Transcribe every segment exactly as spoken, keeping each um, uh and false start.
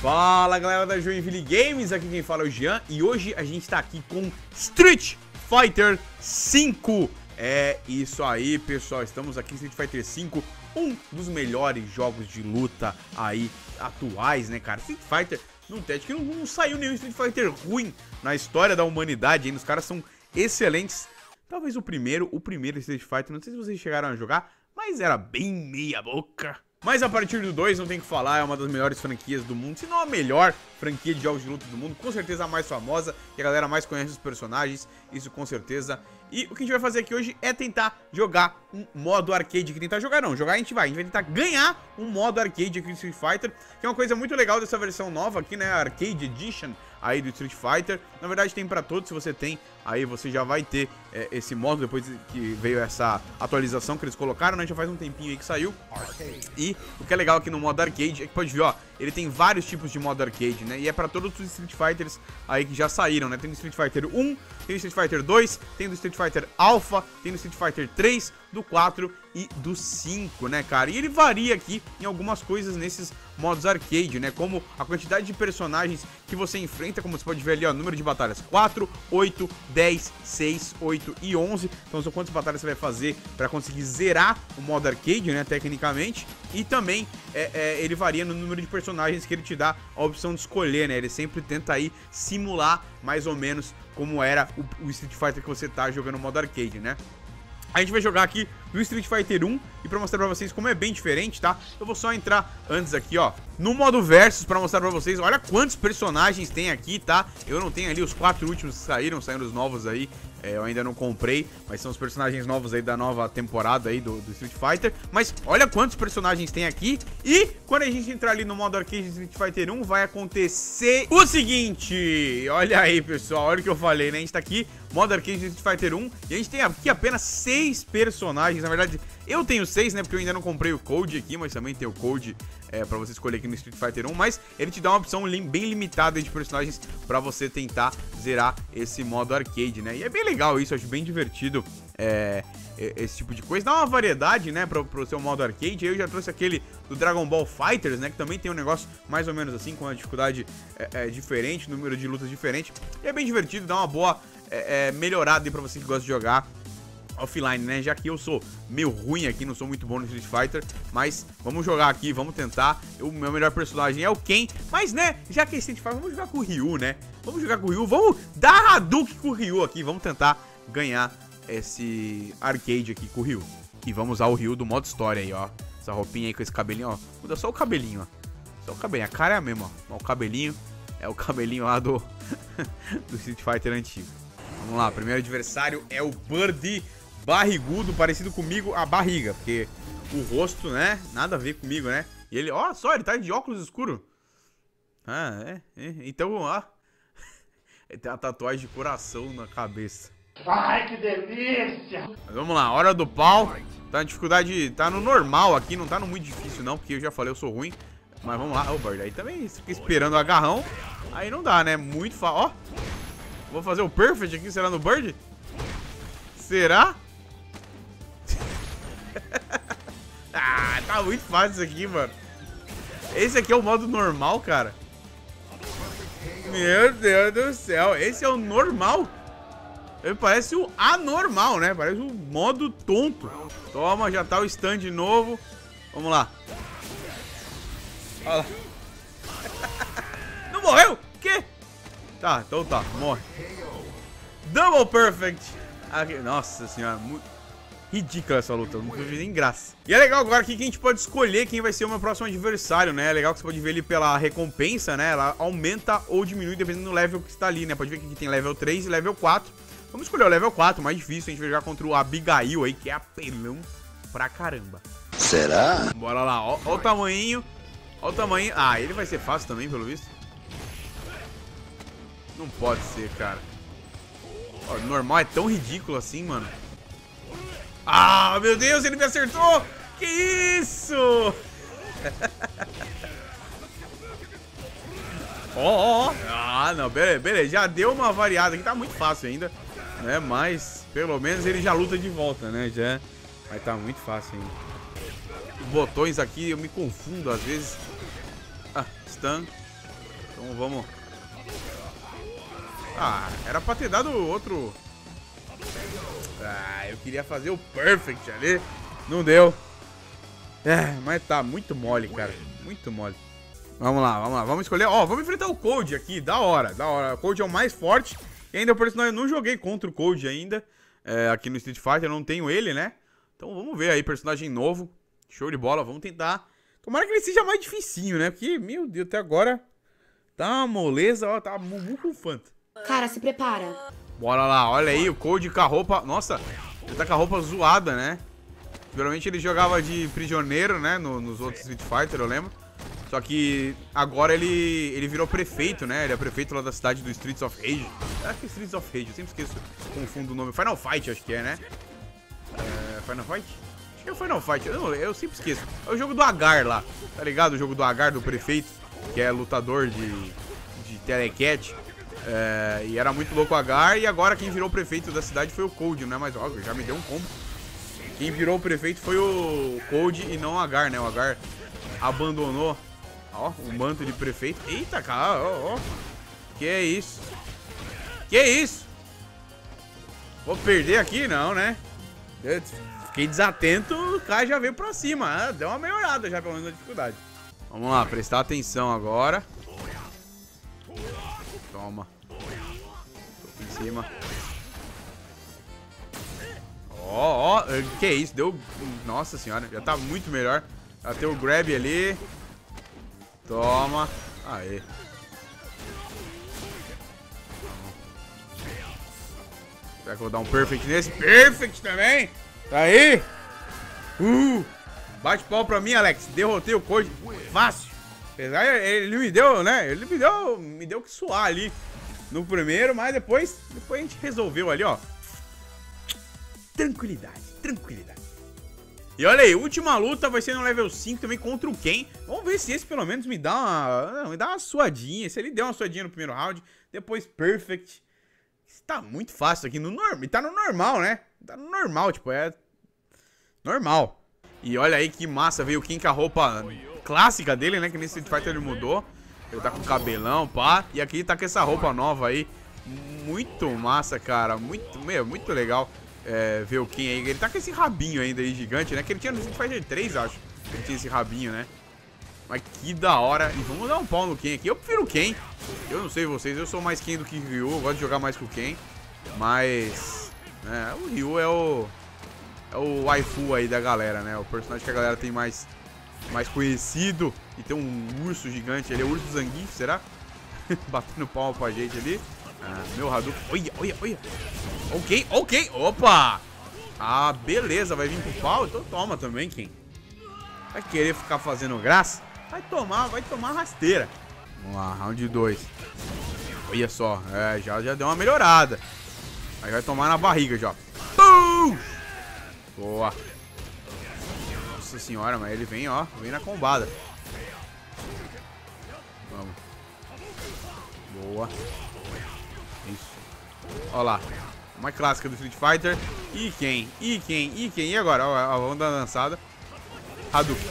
Fala galera da Joinville Games, aqui quem fala é o Jean e hoje a gente tá aqui com Street Fighter cinco. É isso aí, pessoal, estamos aqui em Street Fighter cinco, um dos melhores jogos de luta aí atuais, né, cara? Street Fighter, não tem, acho que não, não saiu nenhum Street Fighter ruim na história da humanidade, hein? Os caras são excelentes. Talvez o primeiro, o primeiro Street Fighter, não sei se vocês chegaram a jogar, mas era bem meia boca. Mas a partir do dois, não tem o que falar, é uma das melhores franquias do mundo, se não a melhor franquia de jogos de luta do mundo, com certeza a mais famosa, que a galera mais conhece os personagens, isso com certeza. E o que a gente vai fazer aqui hoje é tentar jogar um modo arcade, que tentar jogar não, jogar a gente vai, a gente vai tentar ganhar um modo arcade aqui do Street Fighter, que é uma coisa muito legal dessa versão nova aqui, né, a Arcade Edition aí do Street Fighter. Na verdade tem pra todos, se você tem, aí você já vai ter é, esse modo depois que veio essa atualização que eles colocaram, né, já faz um tempinho aí que saiu. E o que é legal aqui no modo arcade é que pode ver, ó, ele tem vários tipos de modo arcade, né, e é pra todos os Street Fighters aí que já saíram, né, tem o Street Fighter um, tem o Street Fighter dois, tem o Street Fighter Alpha, tem o Street Fighter três, do quatro e do cinco, né, cara? E ele varia aqui em algumas coisas nesses modos arcade, né? Como a quantidade de personagens que você enfrenta, como você pode ver ali, ó, número de batalhas quatro, oito, dez, seis, oito e onze. Então são quantas batalhas você vai fazer para conseguir zerar o modo arcade, né, tecnicamente. E também é, é, ele varia no número de personagens que ele te dá a opção de escolher, né? Ele sempre tenta aí simular mais ou menos como era o, o Street Fighter que você tá jogando no modo arcade, né? A gente vai jogar aqui no Street Fighter um e pra mostrar pra vocês como é bem diferente, tá? Eu vou só entrar antes aqui, ó, no modo versus pra mostrar pra vocês. Olha quantos personagens tem aqui, tá? Eu não tenho ali os quatro últimos que saíram, saíram os novos aí. É, eu ainda não comprei, mas são os personagens novos aí da nova temporada aí do, do Street Fighter. Mas olha quantos personagens tem aqui. E quando a gente entrar ali no modo arcade de Street Fighter um, vai acontecer o seguinte. Olha aí, pessoal, olha o que eu falei, né? A gente tá aqui, modo arcade de Street Fighter um, e a gente tem aqui apenas seis personagens. Na verdade, eu tenho seis, né? Porque eu ainda não comprei o code aqui, mas também tem o code é, pra você escolher aqui no Street Fighter um. Mas ele te dá uma opção lim bem limitada de personagens pra você tentar zerar esse modo arcade, né? E é bem legal isso, eu acho bem divertido é, esse tipo de coisa. Dá uma variedade, né, pro, pro seu modo arcade. Eu já trouxe aquele do Dragon Ball Fighters, né, que também tem um negócio mais ou menos assim, com uma dificuldade é, é, diferente, número de lutas diferente. E é bem divertido, dá uma boa é, é, melhorada aí pra você que gosta de jogar offline, né, já que eu sou meio ruim aqui, não sou muito bom no Street Fighter, mas vamos jogar aqui, vamos tentar. O meu melhor personagem é o Ken, mas, né, já que é Street Fighter, vamos jogar com o Ryu, né, vamos jogar com o Ryu, vamos dar Hadouken com o Ryu aqui, vamos tentar ganhar esse arcade aqui com o Ryu. E vamos usar o Ryu do modo história aí, ó, essa roupinha aí com esse cabelinho, ó, muda só o cabelinho, ó, só o cabelinho, a cara é a mesma, ó, o cabelinho é o cabelinho lá do, do Street Fighter antigo. Vamos lá, primeiro adversário é o Birdie barrigudo, parecido comigo, a barriga, porque o rosto, né, nada a ver comigo, né? E ele, ó, só, ele tá de óculos escuro. Ah, é, é. Então, ó, ele tem uma tatuagem de coração na cabeça. Ai, que delícia! Mas vamos lá, hora do pau. Tá na dificuldade, tá no normal aqui, não tá no muito difícil não, porque eu já falei, eu sou ruim. Mas vamos lá, ó, o Bird, aí também fica esperando o agarrão, aí não dá, né, muito fácil, ó. Vou fazer o Perfect aqui, será no Bird? Será? Ah, tá muito fácil isso aqui, mano. Esse aqui é o modo normal, cara. Meu Deus do céu. Esse é o normal. Ele parece o anormal, né? Parece o modo tonto. Toma, já tá o stand novo. Vamos lá. Olha lá. Não morreu? O quê? Tá, então tá, morre. Double Perfect. Aqui. Nossa senhora, muito ridícula essa luta, não teve nem graça. E é legal agora aqui que a gente pode escolher quem vai ser o meu próximo adversário, né? É legal que você pode ver ele pela recompensa, né? Ela aumenta ou diminui dependendo do level que está ali, né? Pode ver que aqui tem level três e level quatro. Vamos escolher o level quatro, mais difícil. A gente vai jogar contra o Abigail aí, que é apelão pra caramba. Será? Bora lá, ó, ó o tamanho. Ó o tamanho. Ah, ele vai ser fácil também, pelo visto. Não pode ser, cara. Ó, normal é tão ridículo assim, mano. Ah, meu Deus, ele me acertou! Que isso? Ó, ó, ó. Ah, não, beleza, beleza. Já deu uma variada aqui, tá muito fácil ainda, né? Mas, pelo menos, ele já luta de volta, né? Já. Mas tá muito fácil ainda. Os botões aqui, eu me confundo às vezes. Ah, stun. Então vamos... Ah, era pra ter dado outro... Ah, eu queria fazer o perfect ali. Não deu. É, mas tá muito mole, cara. Muito mole. Vamos lá, vamos lá. Vamos escolher. Ó, vamos enfrentar o Cold aqui. Da hora, da hora. O Cold é o mais forte. E ainda por isso eu não joguei contra o Cold ainda. É, aqui no Street Fighter eu não tenho ele, né? Então vamos ver aí, personagem novo. Show de bola, vamos tentar. Tomara que ele seja mais dificinho, né? Porque, meu Deus, até agora tá uma moleza, ó. Tá mumu com fanta. Cara, se prepara. Bora lá, olha aí o Cold com a roupa... Nossa, ele tá com a roupa zoada, né? Geralmente ele jogava de prisioneiro, né? No, nos outros Street Fighter, eu lembro. Só que agora ele, ele virou prefeito, né? Ele é prefeito lá da cidade do Streets of Rage. Acho que é Streets of Rage, eu sempre esqueço, confundo o nome. Final Fight, acho que é, né? É, Final Fight? Acho que é Final Fight, eu, não, eu sempre esqueço. É o jogo do Agar lá, tá ligado? O jogo do Agar, do prefeito, que é lutador de, de telecat. É, e era muito louco o Agar, e agora quem virou prefeito da cidade foi o Cold, né? Mas ó, já me deu um combo. Quem virou o prefeito foi o Cold e não o Agar, né? O Agar abandonou, ó, o manto de prefeito. Eita, cara, ó, ó. Que é isso? Que é isso? Vou perder aqui? Não, né? Eu fiquei desatento, o cara já veio pra cima. Ah, deu uma melhorada já, pelo menos, na dificuldade. Vamos lá, prestar atenção agora. Toma. Tô em cima. Ó, ó, que é isso? Deu... Nossa senhora, já tá muito melhor. Já tem o grab ali. Toma. Aê. Será que eu vou dar um perfect nesse? Perfect também! Tá aí! Uh! Bate pau pra mim, Alex. Derrotei o Cold. Fácil. Apesar, ele me deu, né? Ele me deu, me deu que suar ali no primeiro, mas depois, depois a gente resolveu ali, ó. Tranquilidade, tranquilidade. E olha aí, última luta vai ser no level cinco também contra o Ken. Vamos ver se esse pelo menos me dá uma, me dá uma suadinha. Se ele deu uma suadinha no primeiro round, depois perfect. Tá muito fácil aqui no normal. Tá no normal, né? Tá no normal, tipo, é normal. E olha aí que massa, veio o Ken com a roupa clássica dele, né? Que nesse Street Fighter ele mudou. Ele tá com cabelão, pá. E aqui tá com essa roupa nova aí. Muito massa, cara. Muito, meu, muito legal. É, ver o Ken aí, ele tá com esse rabinho ainda aí gigante, né? Que ele tinha no Street Fighter três, acho. Ele tinha esse rabinho, né? Mas que da hora. E vamos dar um pau no Ken aqui. Eu prefiro o Ken. Eu não sei vocês, eu sou mais Ken do que Ryu. Eu gosto de jogar mais com o Ken. Mas... É, o Ryu é o... É o waifu aí da galera, né? O personagem que a galera tem mais... Mais conhecido. E tem um urso gigante. Ele é o urso Zangief, será? Batendo palma pra gente ali. Ah, meu Hadouken. Olha, olha, olha. Ok, ok. Opa! Ah, beleza. Vai vir pro pau? Então toma também, Ken. Vai querer ficar fazendo graça? Vai tomar, vai tomar rasteira. Vamos lá, round dois. Olha só. É, já, já deu uma melhorada. Aí vai tomar na barriga já. Pum! Boa. Nossa senhora, mas ele vem, ó. Vem na combada. Vamos. Boa. Isso. Olha lá. Uma clássica do Street Fighter. E quem? E quem? E quem? E agora? Ó, ó, vamos dar uma dançada. Hadouken.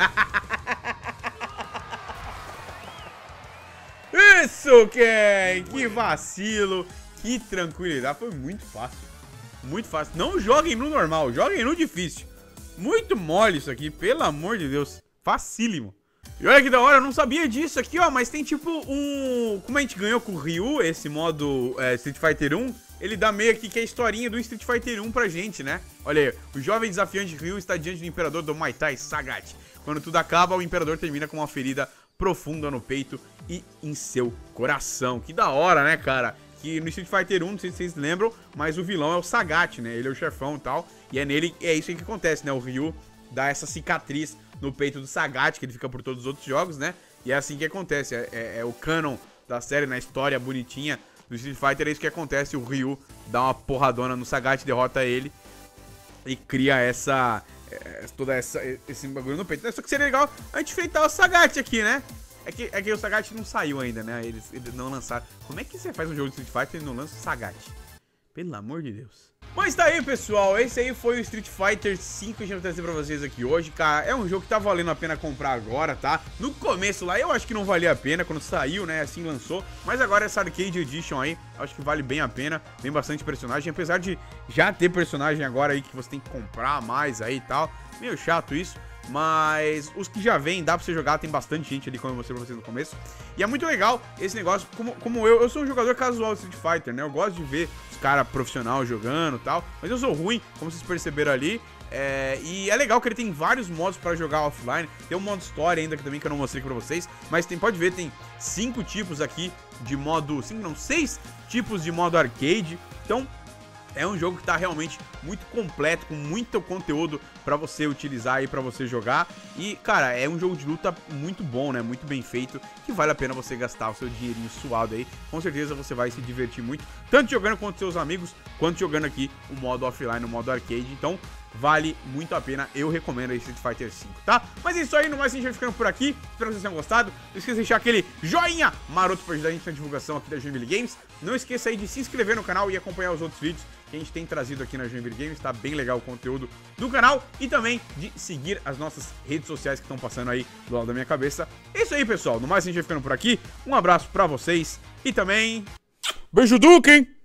Isso, Ken! Que vacilo. Que tranquilidade. Foi muito fácil. Muito fácil. Não joguem no normal. Joguem no difícil. Muito mole isso aqui. Pelo amor de Deus. Facílimo. E olha que da hora, eu não sabia disso aqui, ó. Mas tem tipo um... Como a gente ganhou com o Ryu, esse modo é, Street Fighter um, ele dá meio aqui que é a historinha do Street Fighter um pra gente, né? Olha aí, o jovem desafiante Ryu está diante do imperador do Muay Thai, Sagat. Quando tudo acaba, o imperador termina com uma ferida profunda no peito e em seu coração. Que da hora, né, cara? Que no Street Fighter um, não sei se vocês lembram, mas o vilão é o Sagat, né? Ele é o chefão e tal. E é nele, é isso aí que acontece, né? O Ryu dá essa cicatriz no peito do Sagat, que ele fica por todos os outros jogos, né? E é assim que acontece, é, é, é o canon da série, na história bonitinha do Street Fighter, é isso que acontece, o Ryu dá uma porradona no Sagat, derrota ele e cria essa, é, toda essa, esse bagulho no peito. Só que seria legal a gente enfrentar o Sagat aqui, né? É que, é que o Sagat não saiu ainda, né? Eles, eles não lançaram. Como é que você faz um jogo de Street Fighter e não lança o Sagat? Pelo amor de Deus. Mas tá aí, pessoal, esse aí foi o Street Fighter cinco que a gente vai trazer pra vocês aqui hoje, cara. É um jogo que tá valendo a pena comprar agora, tá? No começo lá, eu acho que não valia a pena quando saiu, né, assim lançou. Mas agora essa Arcade Edition aí, acho que vale bem a pena. Tem bastante personagem, apesar de já ter personagem agora aí que você tem que comprar mais aí e tal. Meio chato isso. Mas os que já vêm, dá pra você jogar, tem bastante gente ali, como eu mostrei pra vocês no começo. E é muito legal esse negócio, como, como eu, eu sou um jogador casual de Street Fighter, né? Eu gosto de ver os caras profissionais jogando e tal, mas eu sou ruim, como vocês perceberam ali. É, e é legal que ele tem vários modos pra jogar offline. Tem um modo história ainda que também que eu não mostrei pra vocês, mas tem, pode ver, tem cinco tipos aqui de modo, cinco não, seis tipos de modo arcade. Então é um jogo que tá realmente muito completo, com muito conteúdo pra você utilizar aí, pra você jogar. E, cara, é um jogo de luta muito bom, né? Muito bem feito, que vale a pena você gastar o seu dinheirinho suado aí. Com certeza você vai se divertir muito, tanto jogando com seus amigos, quanto jogando aqui o modo offline, o modo arcade. Então, vale muito a pena, eu recomendo aí Street Fighter cinco, tá? Mas é isso aí, no mais a gente vai ficando por aqui. Espero que vocês tenham gostado. Não esqueça de deixar aquele joinha maroto pra ajudar a gente na divulgação aqui da Joinville Games. Não esqueça aí de se inscrever no canal e acompanhar os outros vídeos que a gente tem trazido aqui na Joinville Games. Tá bem legal o conteúdo do canal. E também de seguir as nossas redes sociais que estão passando aí do lado da minha cabeça. É isso aí, pessoal. No mais a gente vai ficando por aqui. Um abraço pra vocês e também... Beijo Duque, hein?